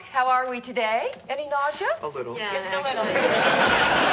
How are we today? Any nausea? A little. Yeah, Just a little.